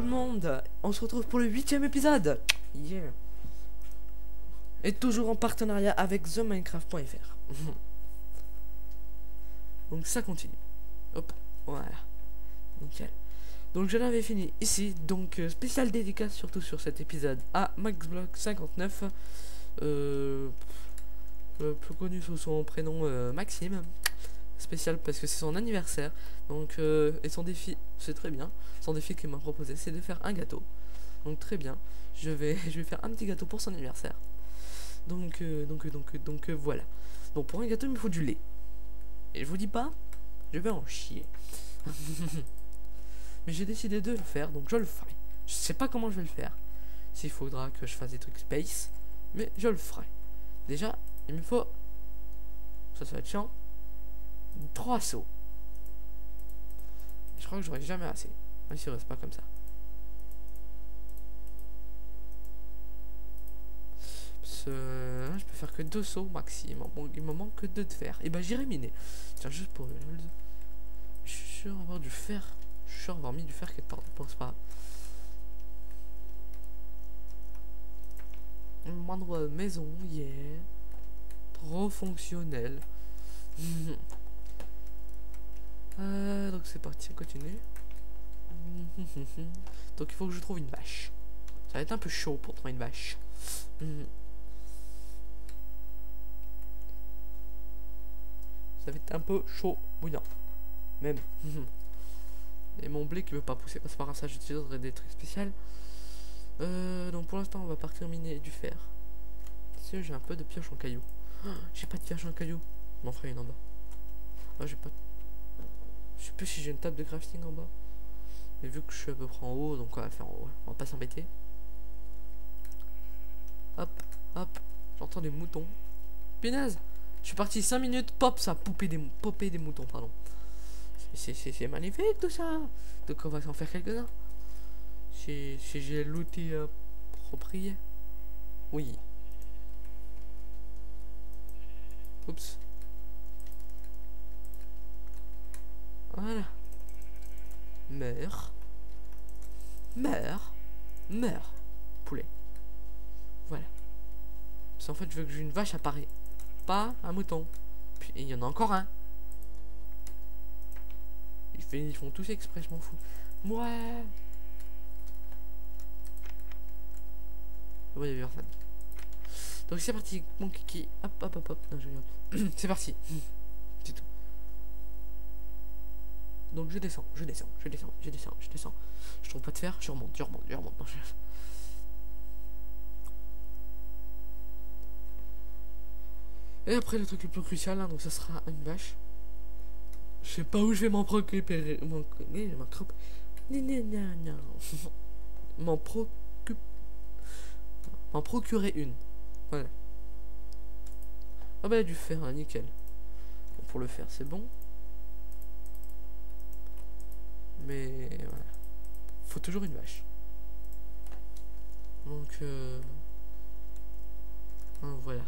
le monde, on se retrouve pour le 8e épisode. Yeah. Et toujours en partenariat avec TheMinecraft.fr. Donc ça continue. Hop, voilà. Nickel. Donc je l'avais fini ici. Donc spécial dédicace surtout sur cet épisode à MaxBlock59. Plus connu sous son prénom Maxime. Spécial parce que c'est son anniversaire. Donc et son défi, c'est très bien. Son défi qu'il m'a proposé, c'est de faire un gâteau. Donc très bien. Je vais faire un petit gâteau pour son anniversaire. Donc voilà. Donc pour un gâteau, il me faut du lait. Et je vous dis pas, je vais en chier. Mais j'ai décidé de le faire, donc je le ferai. Je sais pas comment je vais le faire. S'il faudra que je fasse des trucs space, mais je le ferai. Déjà, il me faut, ça va être chiant, 3 seaux. Je crois que j'aurai jamais assez. Même s'il reste pas comme ça. Je peux faire que 2 seaux maximum. Bon, il me manque que 2 de fer. Et ben j'irai miner. Tiens, juste pour. Je suis sûr avoir du fer. Je suis sûr avoir mis du fer quelque part. Je pense pas. Moindre maison, yeah. Trop fonctionnel. Donc c'est parti, on continue. Donc il faut que je trouve une vache. Ça va être un peu chaud pour trouver une vache. Ça va être un peu chaud, bouillant. Même. Et mon blé qui veut pas pousser. C'est pas grave, ça j'utiliserai des trucs spéciaux. Donc pour l'instant on va partir miner du fer. Si j'ai un peu de pioche en caillou. J'ai pas de pioche en caillou. Je m'en ferai une en bas. J'ai pas. Je sais plus si j'ai une table de crafting en bas. Mais vu que je suis à peu près en haut, donc on va faire en haut. On va pas s'embêter. Hop, hop. J'entends des moutons. Punaise. Je suis parti 5 minutes, pop, ça a popé des moutons, pardon. C'est magnifique tout ça. Donc on va s'en faire quelques-uns. Si j'ai l'outil approprié. Oui. Oups. Voilà. Meurs. Poulet. Voilà. Parce qu'en fait, je veux que j'ai une vache apparaît. Pas un mouton. Puis il y en a encore un. Ils font tous exprès, je m'en fous. Ouais. Ouais, il y a personne. Donc c'est parti, mon kiki. Hop. Non, je regarde. C'est parti. C'est tout. Donc je descends. Je trouve pas de fer, je remonte. Non, Et après le truc le plus crucial, hein, donc ça sera une vache. Je sais pas où je vais m'en procurer. M'en procurer une. Voilà. Ah bah il y a du fer, hein, nickel. Bon, pour le faire c'est bon. Mais voilà. Faut toujours une vache. Donc voilà.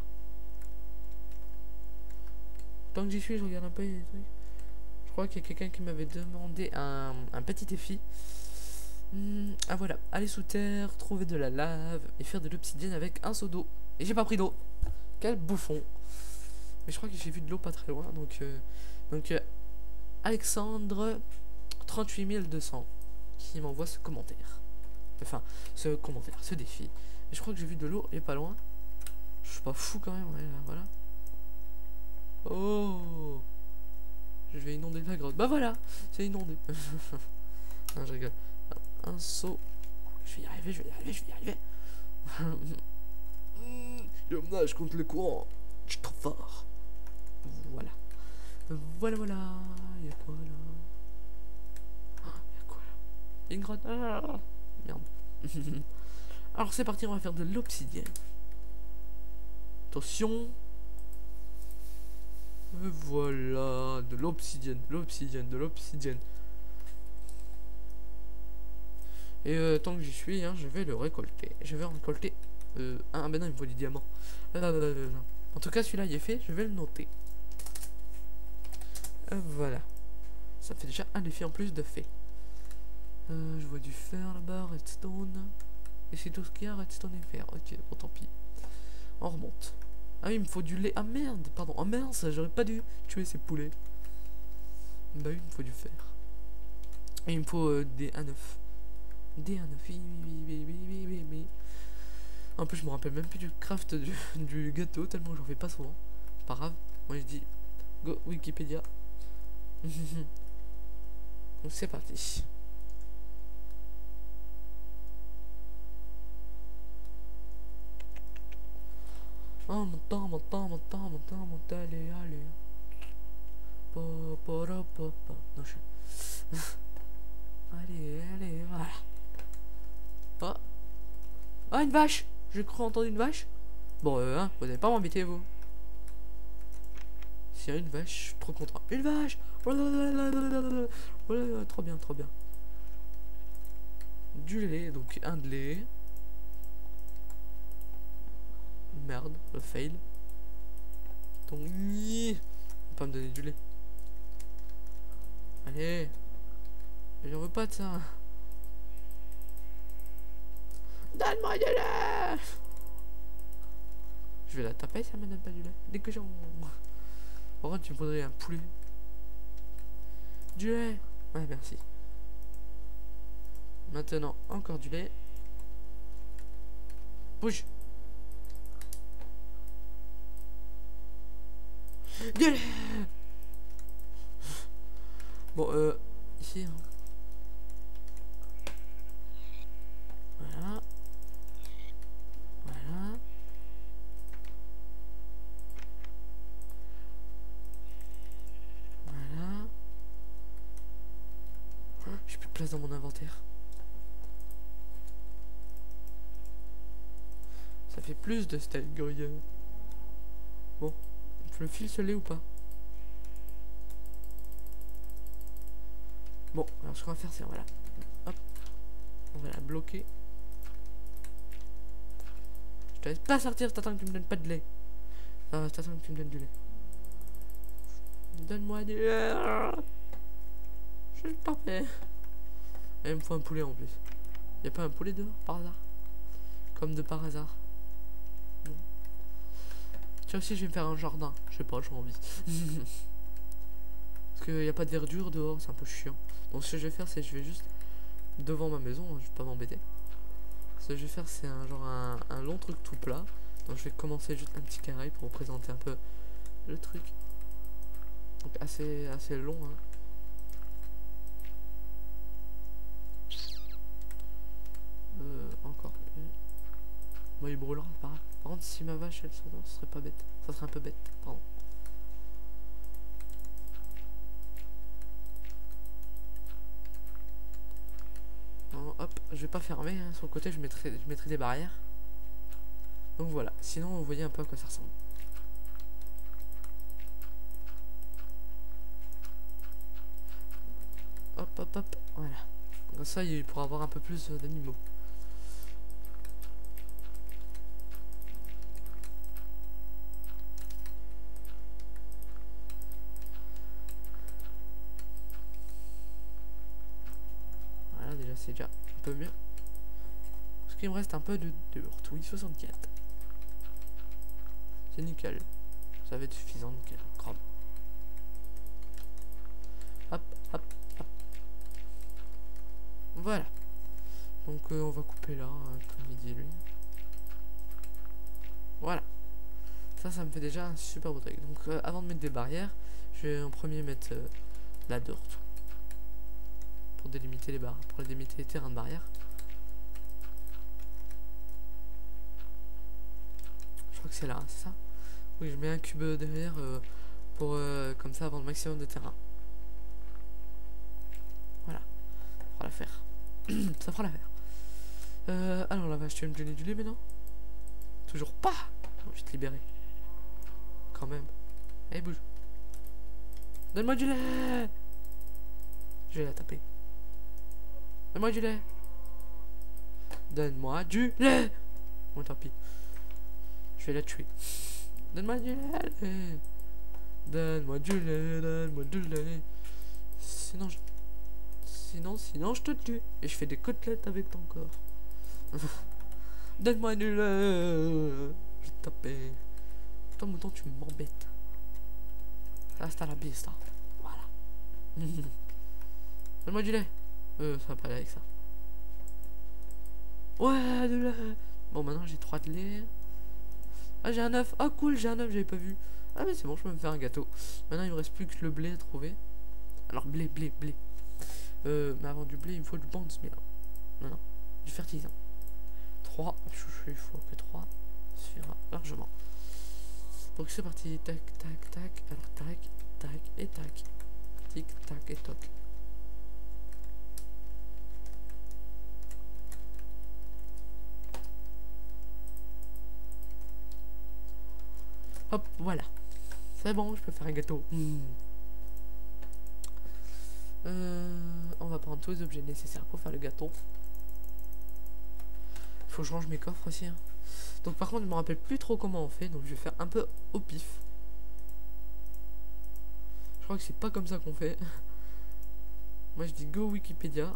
Tant que j'y suis, je regarde un peu les trucs. Je crois qu'il y a quelqu'un qui m'avait demandé un petit défi. Ah voilà, aller sous terre, trouver de la lave et faire de l'obsidienne avec un seau d'eau. Et j'ai pas pris d'eau. Quel bouffon. Mais je crois que j'ai vu de l'eau pas très loin. Donc Alexandre 38200 qui m'envoie ce commentaire. Enfin, ce défi. Et je crois que j'ai vu de l'eau et pas loin. Je suis pas fou quand même, ouais, là, voilà. Oh, je vais inonder la grotte. Bah voilà, c'est inondé. Non, je rigole. Un seau. Je vais y arriver. Je nage contre le courant. Je suis trop fort. Voilà. Voilà. Il y a quoi là? Une grotte. Ah, merde. Alors c'est parti, on va faire de l'obsidienne. Attention. Voilà, de l'obsidienne. Et tant que j'y suis, hein, je vais le récolter. Je vais récolter. Ben non, il me faut du diamant. En tout cas, celui-là, il est fait. Je vais le noter. Voilà. Ça fait déjà un défi en plus de fait. Je vois du fer là-bas, redstone. Et c'est tout ce qu'il y a, redstone et fer. Ok, bon tant pis. On remonte. Ah oui, il me faut du lait. Ah merde, pardon. Ah mince, j'aurais pas dû tuer ces poulets. Bah oui, il me faut du fer. Et il me faut des A9. Des A9, oui. En plus, je me rappelle même plus du craft du gâteau, tellement j'en fais pas souvent. C'est pas grave. Moi, je dis go Wikipédia. Donc c'est parti. Oh, monte, allez. Non, allez, voilà. Oh. Ah, une vache! J'ai cru entendre une vache. Bon, hein, vous n'allez pas m'embêter, vous. S'il y a une vache, je suis trop content. Une vache! Oh là, trop bien. Du lait, donc un de lait. Merde, le fail. Donc, pas me donner du lait. Allez. Mais j'en veux pas de ça. Donne-moi du lait. Je vais la taper si elle me donne pas du lait. Dès que j'en... Par contre, tu me faudrais un poulet. Du lait. Ouais, merci. Maintenant, encore du lait. Bouge. Du lait. Bon, ici. Hein. Voilà. J'ai plus de place dans mon inventaire. Ça fait plus de steak gruyère. Bon, le fil se l'est ou pas? Bon, alors ce qu'on va faire c'est voilà. Hop. On va la bloquer. Je te laisse pas sortir, t'attends que tu me donnes pas de lait. T'attends que tu me donnes du lait. Donne-moi du lait. Je t'en fais. Et il me faut un poulet en plus. Y'a pas un poulet dehors par hasard? Comme de par hasard. Tiens aussi je vais me faire un jardin. Je sais pas, j'ai envie. Parce qu'il n'y a pas de verdure dehors, c'est un peu chiant. Donc ce que je vais faire c'est je vais juste devant ma maison, je vais pas m'embêter. Ce que je vais faire c'est un genre un long truc tout plat. Donc je vais commencer juste un petit carré pour vous présenter un peu le truc. Donc assez long hein. Encore. Bon il brûlera, c'est pas grave. Par contre si ma vache elle s'endort, ce serait pas bête. Ça serait un peu bête, pardon. Non, hop, je vais pas fermer, hein. Sur le côté je mettrai des barrières. Donc voilà, sinon vous voyez un peu à quoi ça ressemble. Hop, voilà. Comme ça il pourra avoir un peu plus d'animaux. Voilà, déjà c'est déjà un peu mieux. Parce qu'il me reste un peu de dirt, oui, 64. C'est nickel. Ça va être suffisant, nickel. Crame. Hop. Voilà. Donc on va couper là, comme il dit lui. Voilà. Ça me fait déjà un super beau truc. Donc avant de mettre des barrières, je vais en premier mettre la dirt. Pour délimiter les barres, pour délimiter les terrains de barrière. Je crois que c'est là, hein, c'est ça? Oui, je mets un cube derrière pour comme ça avoir le maximum de terrain. Voilà. Ça fera l'affaire. Ça fera l'affaire. Alors la vache, tu veux me donner du lait maintenant? Toujours pas. Je vais te libérer. Quand même. Allez, bouge. Donne-moi du lait. Je vais la taper. Donne-moi du lait. Donne-moi du lait. Bon, tant pis. Je vais la tuer. Donne-moi du lait. Donne-moi du lait. Donne-moi du lait. Sinon, Sinon je te tue. Et je fais des côtelettes avec ton corps. Donne-moi du lait. Je vais te taper. Toi, mouton, tu m'embêtes. Hasta la vista. Voilà. Donne-moi du lait. Ça va pas aller avec ça. Ouais, du lait. Bon, maintenant j'ai 3 de lait. Ah, j'ai un œuf. Ah, cool, j'ai un œuf, j'avais pas vu. Ah, mais c'est bon, je peux me faire un gâteau. Maintenant, il me reste plus que le blé à trouver. Alors, blé. Mais avant du blé, il me faut du bones meal. Non, du fertilisant. 3. Il faut que 3 suffira largement. Donc, c'est parti. Tac. Alors, tac et tac. Tic, tac et toc. Hop, voilà. C'est bon, je peux faire un gâteau. On va prendre tous les objets nécessaires pour faire le gâteau. Faut que je range mes coffres aussi. Hein. Donc par contre, je me rappelle plus trop comment on fait. Donc je vais faire un peu au pif. Je crois que c'est pas comme ça qu'on fait. Moi je dis go Wikipédia.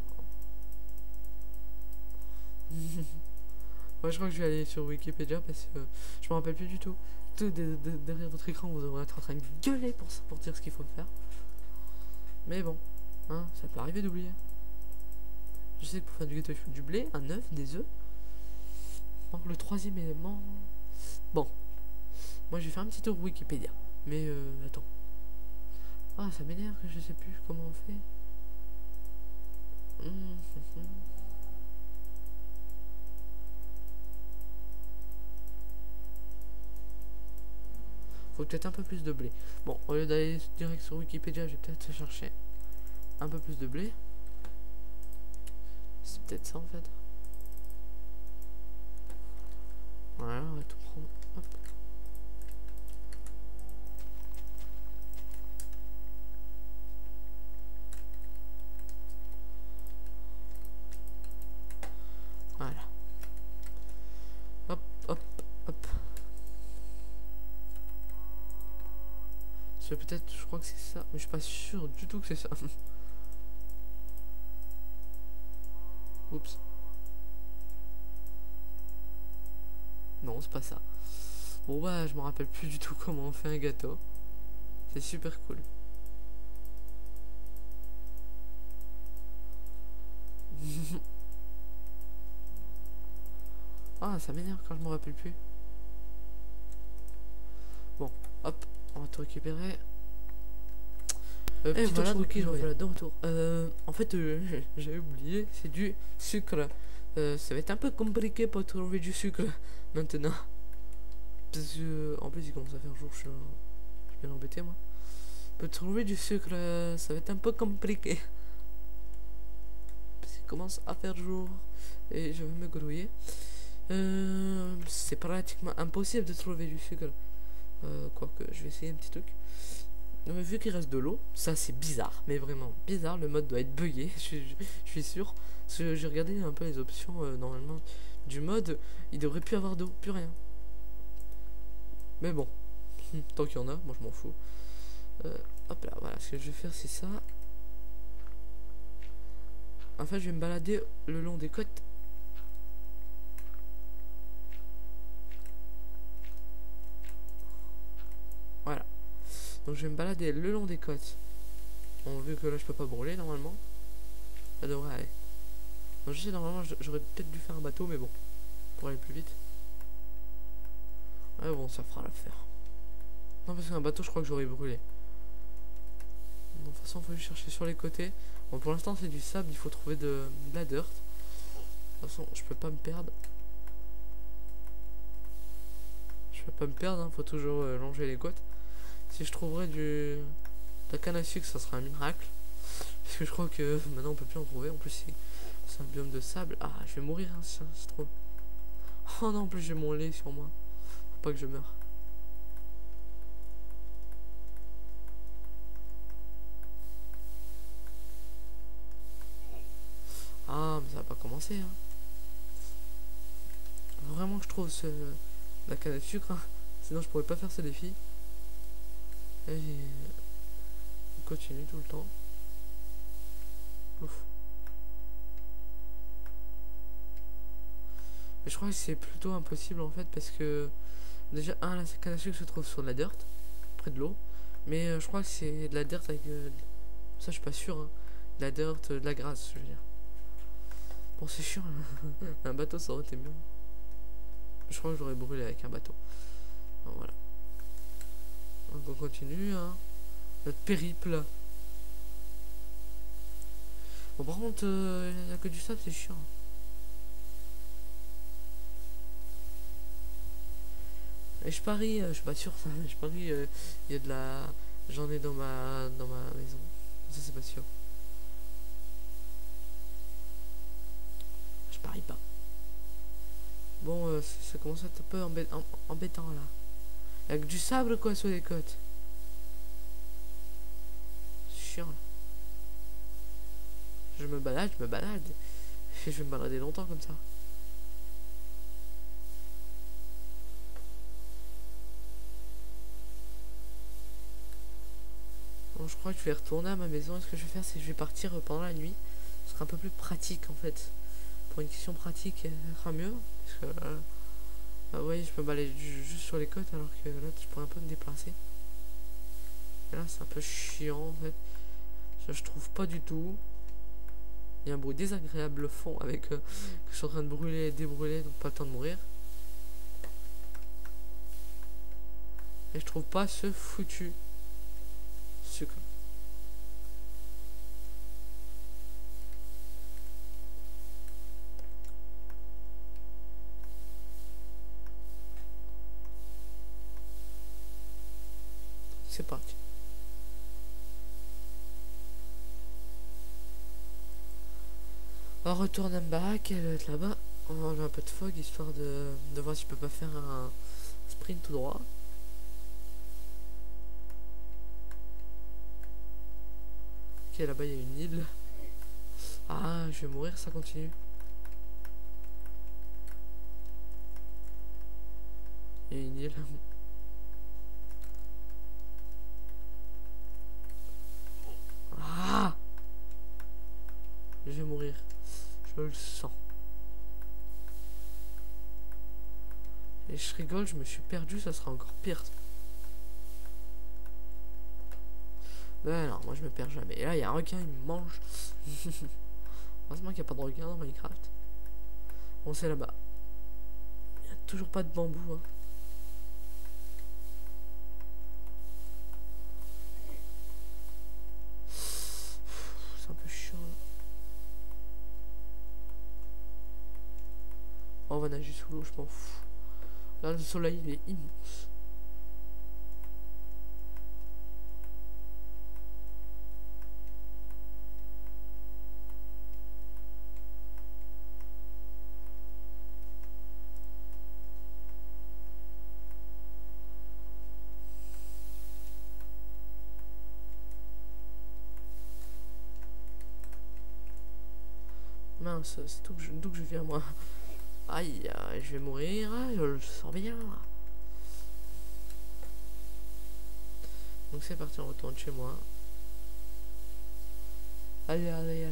Moi je crois que je vais aller sur Wikipédia parce que je me rappelle plus du tout. Tout derrière votre écran, vous devrez être en train de gueuler pour dire ce qu'il faut faire. Mais bon, hein, ça peut arriver d'oublier. Je sais que pour faire du gâteau, il faut du blé, un œuf, des œufs. Donc le troisième élément. Bon, moi je vais faire un petit tour Wikipédia. Mais attends. Ah, ça m'énerve que je sais plus comment on fait. Faut peut-être un peu plus de blé. Bon, au lieu d'aller direct sur Wikipédia, je vais peut-être chercher un peu plus de blé. C'est peut-être ça en fait. Voilà, on va tout prendre. Hop. Voilà. Hop. C'est peut-être, je crois que c'est ça, mais je suis pas sûr du tout que c'est ça. Oups. Non, c'est pas ça. Bon bah, je me rappelle plus du tout comment on fait un gâteau. C'est super cool. Ah, ça m'énerve quand je me rappelle plus. Bon, hop, on va tout récupérer. Et voilà, donc voilà, de retour. En fait, j'avais oublié, c'est du sucre. Ça va être un peu compliqué pour trouver du sucre maintenant. Parce que, en plus, il commence à faire jour, je suis bien embêté, moi. Pour trouver du sucre, ça va être un peu compliqué. Parce qu'il commence à faire jour et je vais me grouiller. C'est pratiquement impossible de trouver du sucre. Quoique, je vais essayer un petit truc. Vu qu'il reste de l'eau, ça c'est bizarre, mais vraiment bizarre. Le mode doit être buggé, je suis sûr. Parce que j'ai regardé un peu les options normalement du mode, il devrait plus avoir d'eau, plus rien. Mais bon, tant qu'il y en a, moi je m'en fous. Hop là, voilà, ce que je vais faire c'est ça. En fait, je vais me balader le long des côtes. Voilà. Donc je vais me balader le long des côtes. Bon, vu que là je peux pas brûler normalement, ça devrait aller. Donc je sais normalement j'aurais peut-être dû faire un bateau, mais bon, pour aller plus vite. Ouais bon, ça fera l'affaire. Non, parce qu'un bateau je crois que j'aurais brûlé. De toute façon il faut chercher sur les côtés. Bon, pour l'instant c'est du sable, il faut trouver de la dirt. De toute façon je peux pas me perdre. Je peux pas me perdre, hein. Faut toujours longer les côtes. Si je trouverais de la canne à sucre, ça serait un miracle. Parce que je crois que maintenant on peut plus en trouver. En plus c'est un biome de sable. Ah, je vais mourir, hein, c'est trop. Oh non, en plus j'ai mon lait sur moi. Faut pas que je meure. Ah, mais ça va pas commencer, hein. Faut vraiment que je trouve la canne à sucre, hein. Sinon je pourrais pas faire ce défi. Et il continue tout le temps. Ouf. Mais je crois que c'est plutôt impossible en fait parce que déjà la canne à sucre se trouve sur de la dirt, près de l'eau. Mais je crois que c'est de la dirt avec ça je suis pas sûr hein. De la dirt, de la grasse je veux dire. Bon c'est chiant hein. Un bateau ça aurait été mieux. Je crois que j'aurais brûlé avec un bateau. Alors, voilà. Donc on continue hein. Notre périple. Bon par contre il n'y a que du sable c'est chiant. Et je parie, je suis pas sûr, je parie, il y a de la... J'en ai dans ma maison. Ça c'est pas sûr. Je parie pas. Bon, ça commence à être un peu embêtant là. Il y a que du sable quoi sur les côtes. C'est chiant là. Je me balade. Et je vais me balader longtemps comme ça. Bon, je crois que je vais retourner à ma maison. Et ce que je vais faire, c'est que je vais partir pendant la nuit. Ce sera un peu plus pratique en fait. Pour une question pratique, ça sera mieux. Parce que bah ouais, je peux balader juste sur les côtes alors que là, je pourrais un peu me déplacer. Et là, c'est un peu chiant en fait. Ça, je trouve pas du tout. Il y a un bruit désagréable au fond avec que je suis en train de brûler et débrûler, donc pas le temps de mourir. Et je trouve pas ce foutu sucre. C'est parti. On retourne à ma baraque, elle va être là-bas. On va enlever un peu de fog histoire de voir si je peux pas faire un sprint tout droit. Ok, là-bas il y a une île. Ah, je vais mourir, ça continue. Il y a une île. Ah, je vais mourir. Je le sens. Et je rigole, je me suis perdu, ça sera encore pire. Mais non, moi je me perds jamais. Et là, il y a un requin, il me mange. Heureusement qu'il n'y a pas de requin dans Minecraft. Bon, c'est là-bas. Il n'y a toujours pas de bambou. Hein. C'est un peu chiant. Oh, on va nager sous l'eau, je m'en fous. Là, le soleil, il est immense. Mince, c'est d'où que je viens, moi. Aïe, je vais mourir, je le sens bien. Donc c'est parti, on retourne chez moi. Allez.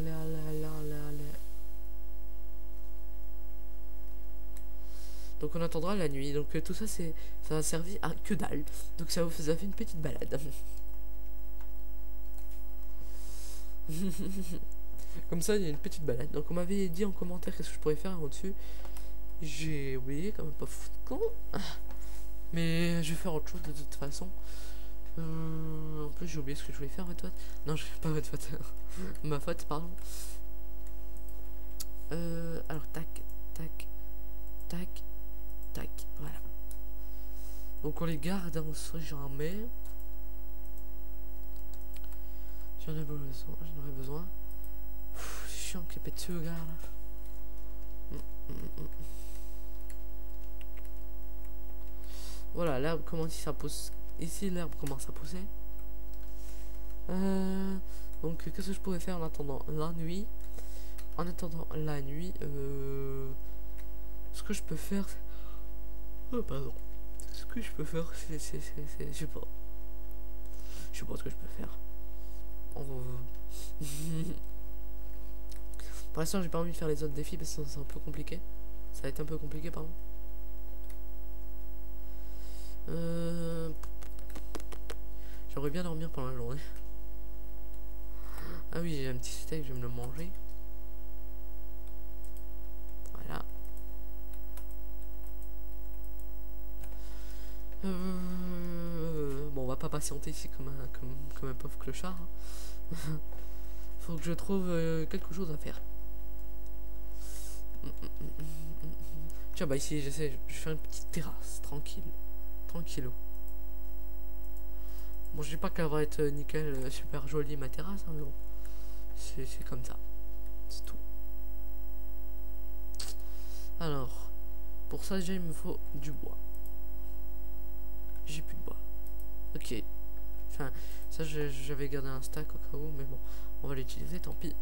Donc on attendra la nuit. Donc tout ça, ça va servir à que dalle. Donc ça vous a fait une petite balade. Comme ça, il y a une petite balade. Donc on m'avait dit en commentaire qu'est-ce que je pourrais faire au-dessus. J'ai oublié, quand même pas fou de con. Mais je vais faire autre chose de toute façon. En plus, j'ai oublié ce que je voulais faire, votre faute. Non, je fais pas votre faute. Ma faute, pardon. Alors, tac. Voilà. Donc on les garde, on se jamais. J'en aurais besoin. C'est chiant qu'il pète dessus, regarde. Voilà, l'herbe commence à pousser. Ici, l'herbe commence à pousser. Donc, qu'est-ce que je pourrais faire en attendant la nuit? En attendant la nuit, ce que je peux faire. Oh, pardon. Ce que je peux faire, c'est. Je sais pas. Je sais pas ce que je peux faire. Pour l'instant, j'ai pas envie de faire les autres défis parce que c'est un peu compliqué. Ça va être un peu compliqué, pardon. J'aimerais bien dormir pendant la journée. Ah oui, j'ai un petit steak, je vais me le manger. Voilà. Bon, on va pas patienter ici comme un pauvre clochard. Faut que je trouve quelque chose à faire. Tiens, bah ici, j'essaie, je fais une petite terrasse, tranquille. Tranquillo. Bon, je dis pas qu'elle va être nickel, super jolie ma terrasse, hein, mais bon. C'est comme ça. C'est tout. Alors, pour ça, déjà, il me faut du bois. J'ai plus de bois. Ok. Enfin, ça, j'avais gardé un stack au cas où, mais bon, on va l'utiliser, tant pis.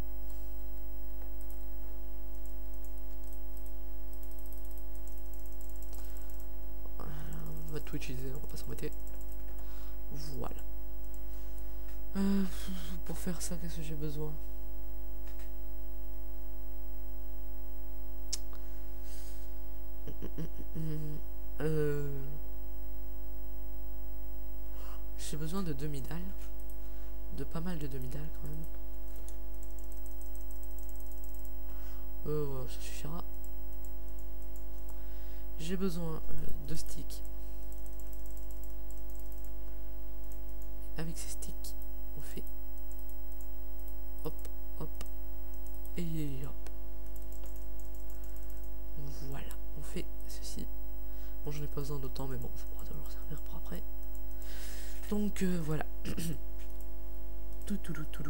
On va tout utiliser, on va pas s'embêter. Voilà. Pour faire ça, qu'est-ce que j'ai besoin? J'ai besoin de demi-dalles. De pas mal de demi-dalles quand même. Ça suffira. J'ai besoin de sticks. Avec ces sticks, on fait hop, hop, et hop. Voilà, on fait ceci. Bon, j'en ai pas besoin d'autant, mais bon, ça pourra toujours servir pour après. Donc voilà. Tout.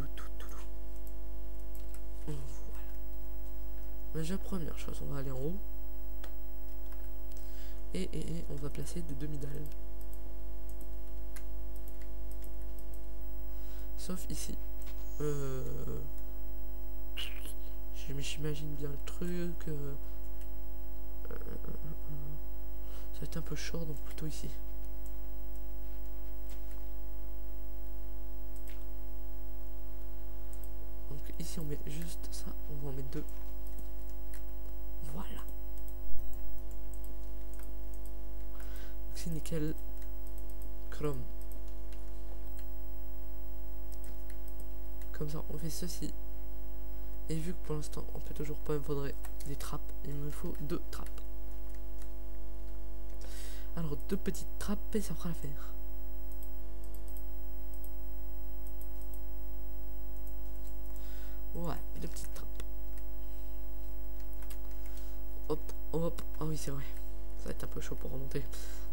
Voilà. Déjà, première chose, on va aller en haut. Et on va placer des demi-dalles. Sauf ici. J'imagine bien le truc. Ça va être un peu short, donc plutôt ici. Donc ici on met juste ça, on va en mettre deux. Voilà. Donc c'est nickel. Chrome. Comme ça on fait ceci. Et vu que pour l'instant on peut toujours pas, il me faudrait des trappes. Il me faut deux trappes. Alors deux petites trappes et ça fera l'affaire. Ouais, deux petites trappes. Hop, hop. Ah oui c'est vrai. Ça va être un peu chaud pour remonter.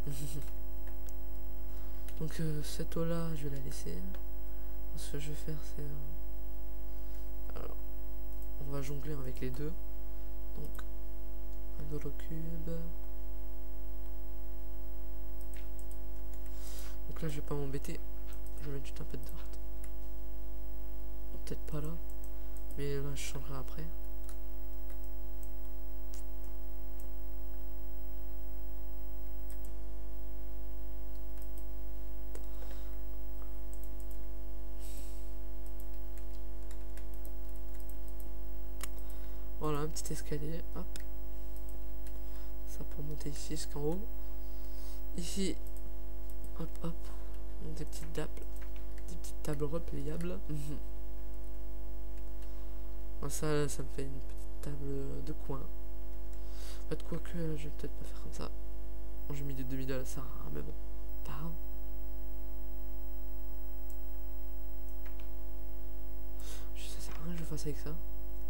Donc cette eau là je vais la laisser. Ce que je vais faire c'est... Alors, on va jongler avec les deux. Donc un holocube. Donc là je vais pas m'embêter. Je vais mettre juste un peu de dirt. Peut-être pas là. Mais là je changerai après. Voilà, un petit escalier, hop. Ça pour monter ici jusqu'en haut. Ici, hop, hop. Donc des petites tables. Des petites tables repliables. Ça me fait une petite table de coin. Pas de quoi que je vais peut-être pas faire comme ça. Bon, j'ai mis des demi-dalles, ça, mais bon, pas grave. Ça sert à rien que je fasse avec ça.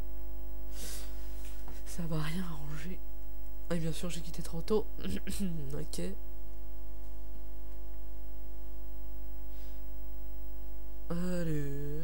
Ça va rien arranger. Ah, et bien sûr, j'ai quitté trop tôt. Ok. Allez.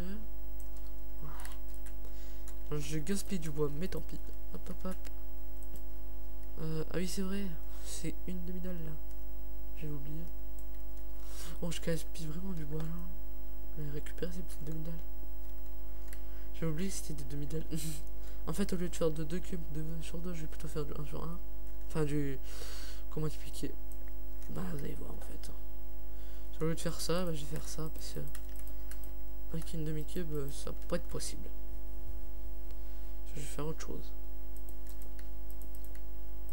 Je gaspille du bois, mais tant pis. Hop, hop, hop. Ah oui, c'est vrai. C'est une demi-dalle là. J'avais oublié. Oh, je gaspille vraiment du bois là. Je vais récupérer ces petites demi-dalles. J'ai oublié que c'était des demi-dalles. En fait, au lieu de faire de 2 cubes de sur 2, je vais plutôt faire du 1 sur 1. Enfin, du... Comment expliquer? Bah, vous allez voir en fait. Au lieu de faire ça, bah, je vais faire ça parce que avec une demi-cube, ça peut pas être possible. Je vais faire autre chose.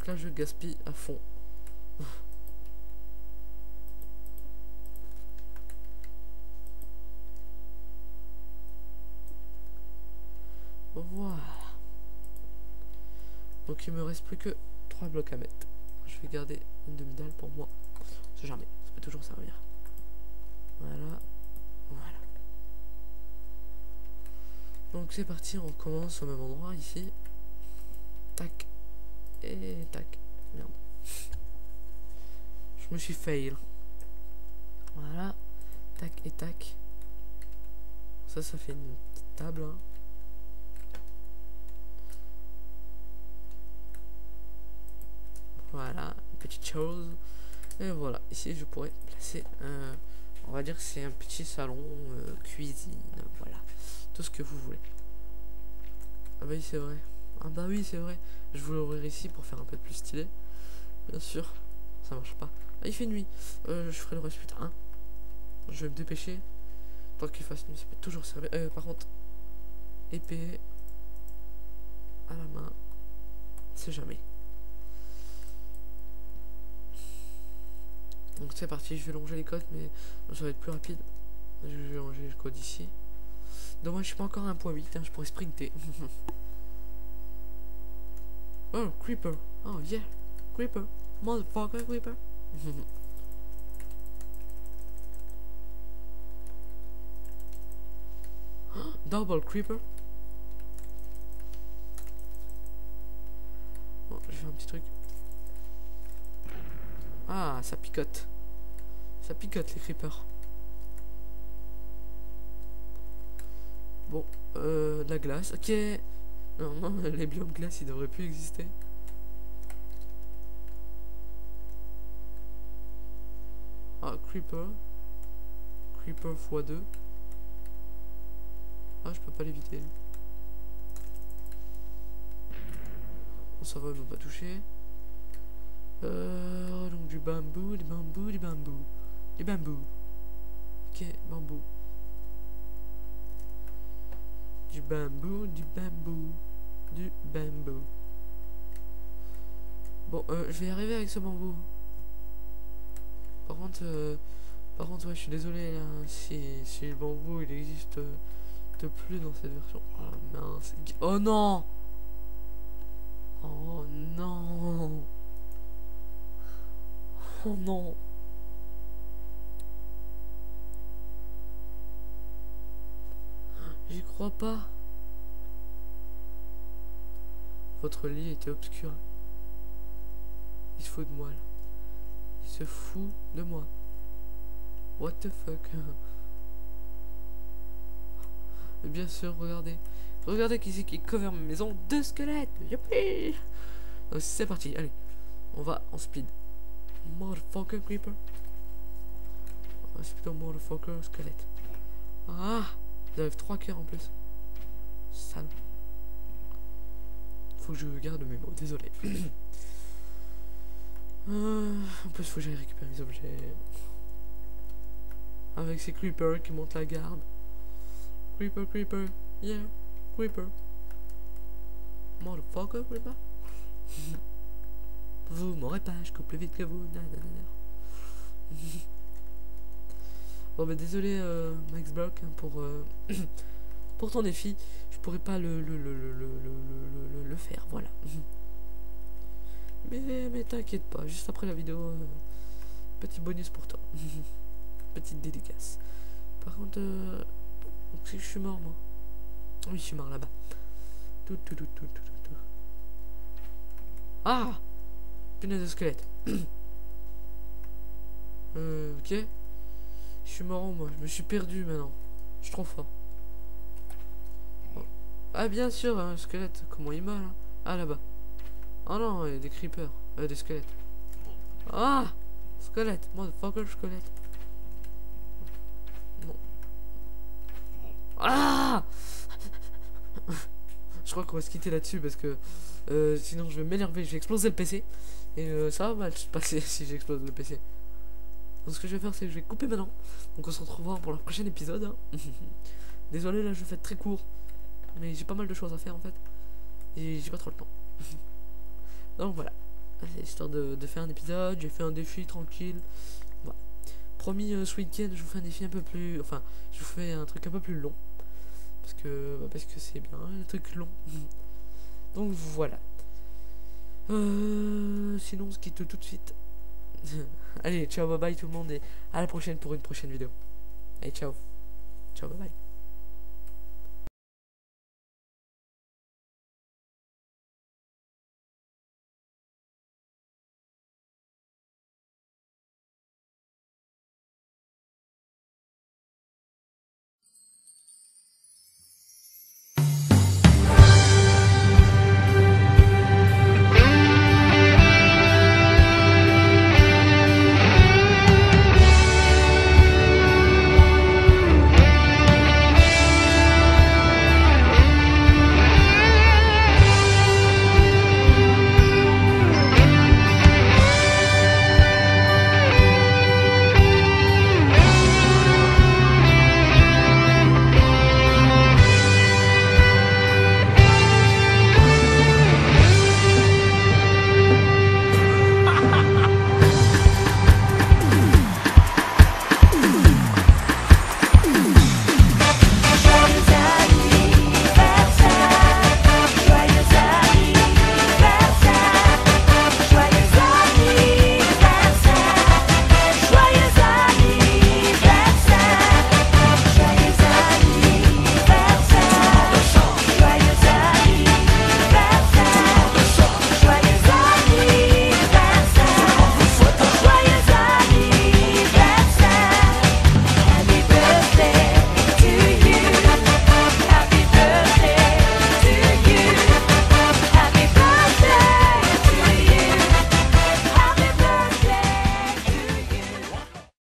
là, je gaspille à fond. Voilà. Donc il me reste plus que 3 blocs à mettre. Je vais garder une demi-dalle pour moi. On sait jamais, ça peut toujours servir. Voilà. Voilà. Donc c'est parti, on commence au même endroit ici. Tac. Et tac. Merde. Je me suis fail. Voilà. Tac et tac. Ça fait une petite table. Hein. Voilà, une petite chose. Et voilà, ici je pourrais placer on va dire que c'est un petit salon, cuisine, voilà. Tout ce que vous voulez. Ah bah oui c'est vrai. Ah bah oui c'est vrai. Je voulais ouvrir ici pour faire un peu plus stylé. Bien sûr. Ça marche pas. Ah il fait nuit. Je ferai le reste plus tard. Hein. Je vais me dépêcher. Tant qu'il fasse nuit, ça peut toujours servir. Par contre, épée à la main. C'est jamais. Donc c'est parti, je vais longer les côtes, mais ça va être plus rapide. Je vais longer le code ici. Dommage, je suis pas encore à 1.8, hein, je pourrais sprinter. Oh, creeper. Oh yeah, creeper. Motherfucker, creeper. Double creeper. Bon, je fais un petit truc. Ah, ça picote. Ça picote les creepers. Bon, de la glace. Ok. Non, les biomes glace, ils devraient plus exister. Ah, creeper. Creeper x2. Ah, je peux pas l'éviter. Bon, ça va, il m'a pas touché. Donc du bambou, du bambou, du bambou. Du bambou. Ok, bambou. Du bambou, du bambou. Du bambou. Bon, je vais y arriver avec ce bambou. Par contre, ouais, je suis désolé là, si le bambou il existe plus dans cette version. Oh mince. Oh non! Oh non! Oh non! J'y crois pas. Votre lit était obscur. Il se fout de moi là. Il se fout de moi. What the fuck? Et bien sûr, regardez. Regardez qui c'est qui cover ma maison de squelettes. Youpi! Donc c'est parti, allez. On va en speed. Motherfucker creeper. C'est plutôt motherfucker squelette. Ah! J'avais 3 cœurs en plus. Sale. Faut que je garde mes mots, désolé. En plus, faut que j'aille récupérer mes objets. Avec ces creepers qui montent la garde. Creeper, creeper, yeah, creeper. Motherfucker, creeper. Vous m'aurez pas, je coupe plus vite que vous. Bon, bah désolé, Max Block, hein, pour ton défi. Je pourrais pas le faire, voilà. Mais t'inquiète pas, juste après la vidéo, petit bonus pour toi. Petite dédicace. Par contre, si je suis mort, moi. Oui, je suis mort là-bas. Ah! Punaise de squelette. Ok. Je suis marrant, moi. Je me suis perdu maintenant. Je suis trop fort. Oh. Ah, bien sûr, un squelette. Comment il meurt, là? Ah, là-bas. Oh non, il y a des creepers. Des squelettes. Ah! Squelette. Motherfucker, squelette. Non. Ah! Je crois qu'on va se quitter là-dessus parce que sinon je vais m'énerver, je vais exploser le PC. Et ça va mal se passer si j'explose le PC. Donc ce que je vais faire, c'est que je vais couper maintenant. Donc on se retrouvera pour le prochain épisode. Hein. Désolé, là je fais très court. Mais j'ai pas mal de choses à faire en fait. Et j'ai pas trop le temps. Donc voilà. histoire de faire un épisode. J'ai fait un défi tranquille. Voilà. Promis, ce week-end, je vous fais un défi un peu plus... Enfin, je vous fais un truc un peu plus long. Parce que c'est bien, le truc long. Donc voilà. Sinon, on se quitte tout de suite. Allez, ciao, bye bye tout le monde et à la prochaine pour une prochaine vidéo. Allez, ciao. Ciao, bye bye.